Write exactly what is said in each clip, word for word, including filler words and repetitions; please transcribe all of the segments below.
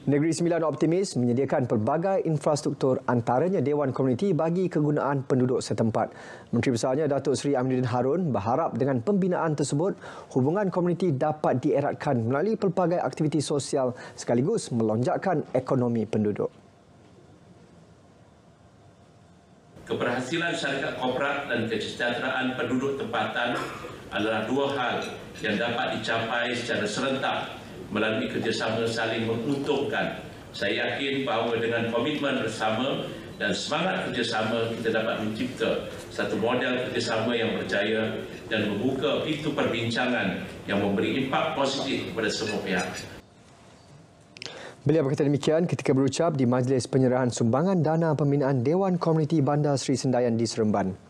Negeri Sembilan optimis menyediakan pelbagai infrastruktur antaranya Dewan Komuniti bagi kegunaan penduduk setempat. Menteri Besarnya Datuk Seri Aminuddin Harun berharap dengan pembinaan tersebut, hubungan komuniti dapat dieratkan melalui pelbagai aktiviti sosial sekaligus melonjakkan ekonomi penduduk. Keberhasilan syarikat korporat dan kesejahteraan penduduk tempatan adalah dua hal yang dapat dicapai secara serentak melalui kerjasama saling menguntungkan. Saya yakin bahawa dengan komitmen bersama dan semangat kerjasama kita dapat mencipta satu model kerjasama yang berjaya dan membuka pintu perbincangan yang memberi impak positif kepada semua pihak. Beliau berkata demikian ketika berucap di majlis penyerahan sumbangan dana pembinaan Dewan Komuniti Bandar Seri Sendayan di Seremban.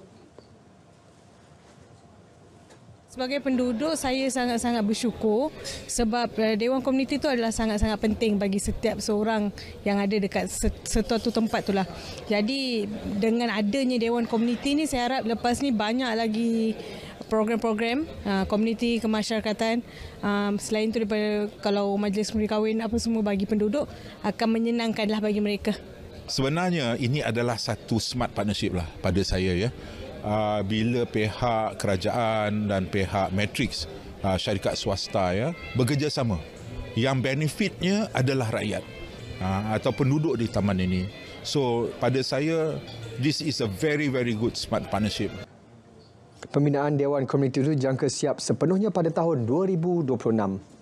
Sebagai penduduk, saya sangat-sangat bersyukur sebab Dewan Komuniti itu adalah sangat-sangat penting bagi setiap seorang yang ada dekat sesuatu tempat itulah. Jadi dengan adanya Dewan Komuniti ni, saya harap lepas ni banyak lagi program-program uh, komuniti kemasyarakatan. Um, selain itu, daripada kalau majlis meri kahwin apa semua bagi penduduk, akan menyenangkanlah bagi mereka. Sebenarnya ini adalah satu smart partnership lah pada saya ya. Uh, bila pihak kerajaan dan pihak matrix uh, syarikat swasta ya bekerjasama, yang benefitnya adalah rakyat uh, atau penduduk di taman ini. So pada saya, this is a very very good smart partnership. Pembinaan Dewan Komuniti itu jangka siap sepenuhnya pada tahun dua ribu dua puluh enam.